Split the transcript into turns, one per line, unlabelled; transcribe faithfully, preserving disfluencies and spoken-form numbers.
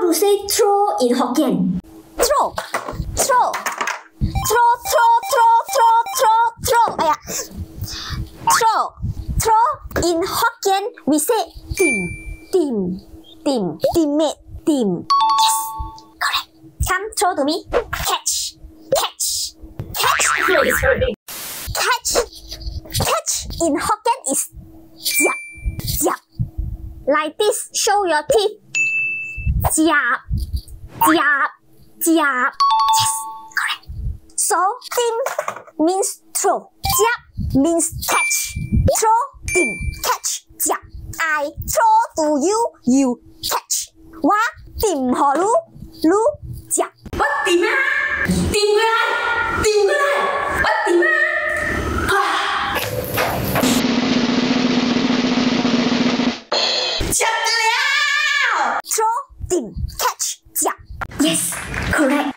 to say throw in Hokkien?
Throw, throw, throw, throw, throw, throw, throw, throw. Aya. Throw, throw. In Hokkien, we say team, team, team, teammate, team. Yes, correct. Come, throw to me. Catch, catch, catch. Catch, catch. In Hokkien is jiap, jiap. Like this, show your teeth. Jiap, jiap, jiap. Yes, correct. So, team means throw. Jiap means catch. Throw, team, catch, jiap. I throw to you, you catch. Wa tìm họ lú, lú jiap.
Bắt tìm á, tìm người này, tìm người này, bắt tìm á.
Throw, team, catch, jiap.
Yes.